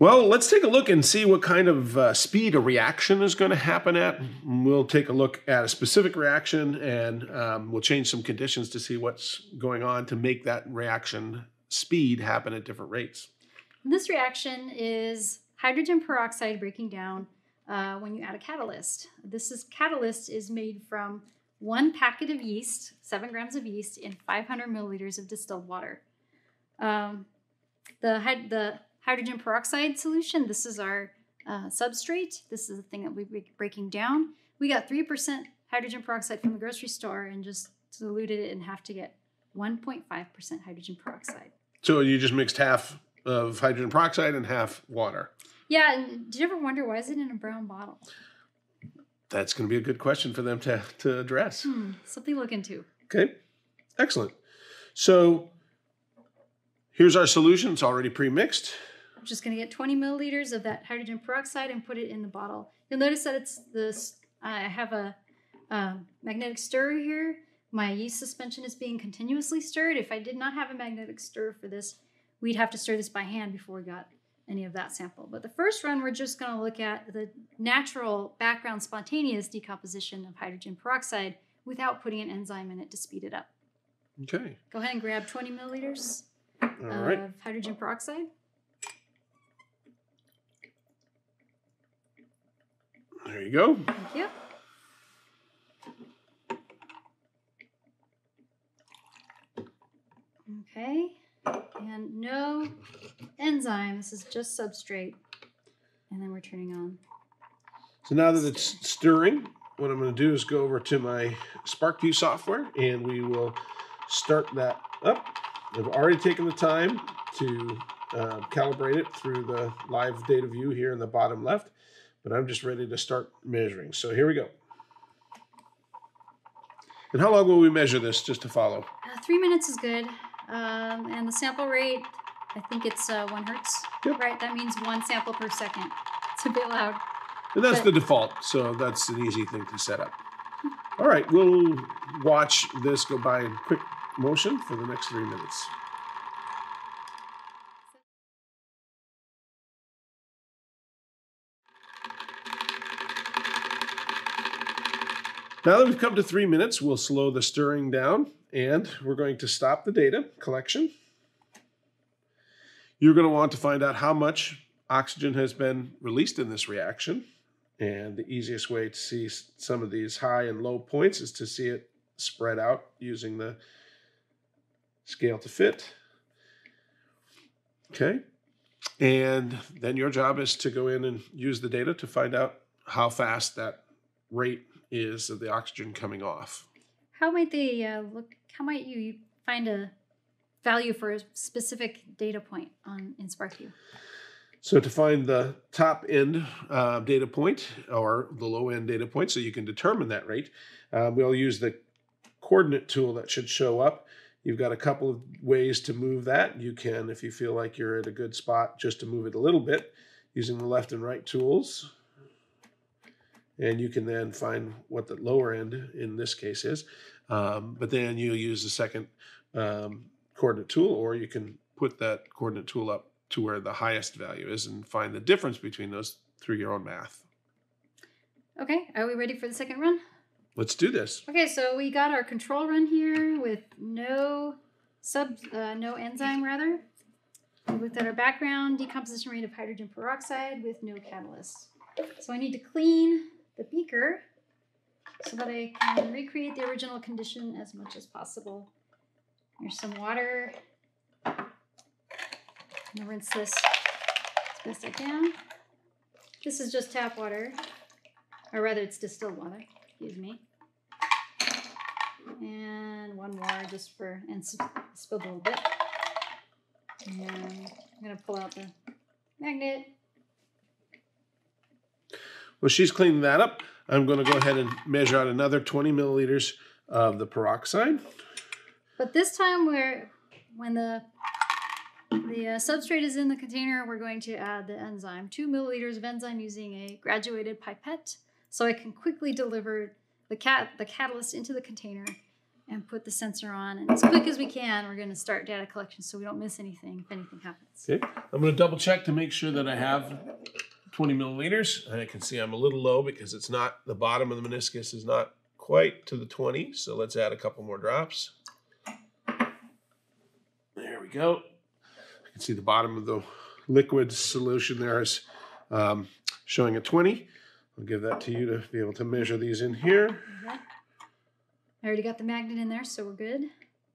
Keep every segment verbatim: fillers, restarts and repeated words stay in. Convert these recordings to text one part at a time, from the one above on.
Well, let's take a look and see what kind of uh, speed a reaction is going to happen at. We'll take a look at a specific reaction, and um, we'll change some conditions to see what's going on to make that reaction speed happen at different rates. This reaction is hydrogen peroxide breaking down uh, when you add a catalyst. This is catalyst is made from one packet of yeast, seven grams of yeast, in five hundred milliliters of distilled water. Um, the the hydrogen peroxide solution, this is our uh, substrate. This is the thing that we're breaking down. We got three percent hydrogen peroxide from the grocery store and just diluted it in half to get one point five percent hydrogen peroxide. So you just mixed half of hydrogen peroxide and half water. Yeah, and did you ever wonder why is it in a brown bottle? That's going to be a good question for them to, to address. Hmm, something to look into. Okay, excellent. So here's our solution. It's already pre-mixed. I'm just going to get twenty milliliters of that hydrogen peroxide and put it in the bottle. You'll notice that it's this. I have a, a magnetic stirrer here. My yeast suspension is being continuously stirred. If I did not have a magnetic stirrer for this, we'd have to stir this by hand before we got any of that sample. But the first run, we're just going to look at the natural background spontaneous decomposition of hydrogen peroxide without putting an enzyme in it to speed it up. Okay. Go ahead and grab twenty milliliters All of right. hydrogen peroxide. There you go. Thank you. Okay, and no enzyme. This is just substrate. And then we're turning on. So now that it's stirring, what I'm going to do is go over to my SparkView software, and we will start that up. I've already taken the time to uh, calibrate it through the live data view here in the bottom left, but I'm just ready to start measuring. So here we go. And how long will we measure this, just to follow? Uh, three minutes is good. Um, and the sample rate, I think it's uh, one hertz. Yep. Right? That means one sample per second. It's a bit loud. And that's but, the default, so that's an easy thing to set up. All right, we'll watch this go by in quick motion for the next three minutes. Now that we've come to three minutes, we'll slow the stirring down, and we're going to stop the data collection. You're going to want to find out how much oxygen has been released in this reaction. And the easiest way to see some of these high and low points is to see it spread out using the scale to fit. Okay. And then your job is to go in and use the data to find out how fast that rate is of the oxygen coming off. How might they uh, look? How might you find a value for a specific data point on in SparkView? So to find the top end uh, data point or the low end data point, so you can determine that rate, uh, we'll use the coordinate tool that should show up. You've got a couple of ways to move that. You can, if you feel like you're at a good spot, just to move it a little bit using the left and right tools. And you can then find what the lower end in this case is. Um, but then you'll use the second um, coordinate tool, or you can put that coordinate tool up to where the highest value is and find the difference between those through your own math. Okay, are we ready for the second run? Let's do this. Okay, so we got our control run here with no sub, uh, no enzyme rather. We looked at our background decomposition rate of hydrogen peroxide with no catalyst. So I need to clean the beaker so that I can recreate the original condition as much as possible. Here's some water. I'm gonna rinse this as best I can. This is just tap water, or rather it's distilled water, excuse me. And one more just for, and spilled a little bit. And I'm gonna pull out the magnet. Well, she's cleaning that up. I'm going to go ahead and measure out another twenty milliliters of the peroxide. But this time, we're when the the uh, substrate is in the container, we're going to add the enzyme, two milliliters of enzyme using a graduated pipette, so I can quickly deliver the cat the catalyst into the container and put the sensor on. And as quick as we can, we're going to start data collection so we don't miss anything if anything happens. Okay, I'm going to double check to make sure that I have twenty milliliters. I can see I'm a little low because it's not, the bottom of the meniscus is not quite to the twenty. So let's add a couple more drops. There we go. I can see the bottom of the liquid solution there is um, showing a twenty. I'll give that to you to be able to measure these in here. Okay. I already got the magnet in there, so we're good.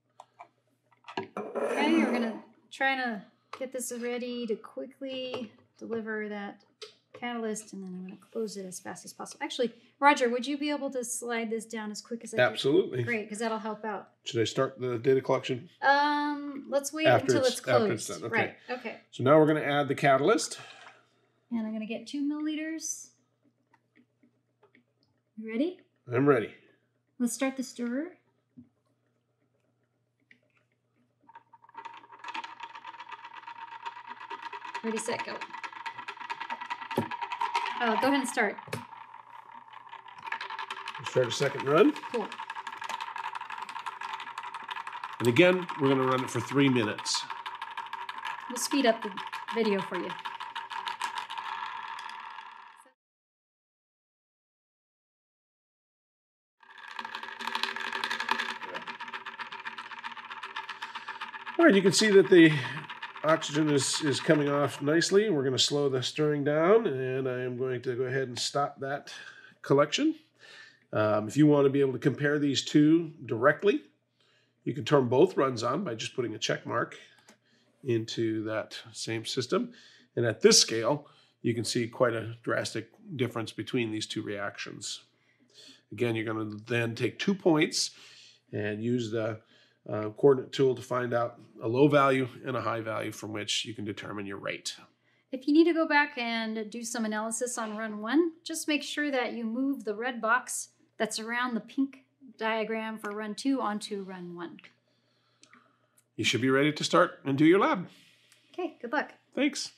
Okay, we're going to try to get this ready to quickly deliver that catalyst, and then I'm going to close it as fast as possible. Actually, Roger, would you be able to slide this down as quick as I can? Absolutely. Great, because that'll help out. Should I start the data collection? Um, let's wait After until it's- it's, closed. after it's done, okay. Right, okay. So now we're going to add the catalyst. And I'm going to get two milliliters. You ready? I'm ready. Let's start the stirrer. Ready, set, go. Oh, go ahead and start. Start a second run. Cool. And again, we're going to run it for three minutes. We'll speed up the video for you. All right, you can see that the oxygen is, is coming off nicely. We're going to slow the stirring down, and I am going to go ahead and stop that collection. Um, if you want to be able to compare these two directly, you can turn both runs on by just putting a check mark into that same system. And at this scale, you can see quite a drastic difference between these two reactions. Again, you're going to then take two points and use the uh, coordinate tool to find out a low value and a high value from which you can determine your rate. If you need to go back and do some analysis on run one, just make sure that you move the red box that's around the pink diagram for run two onto run one. You should be ready to start and do your lab. Okay, good luck. Thanks.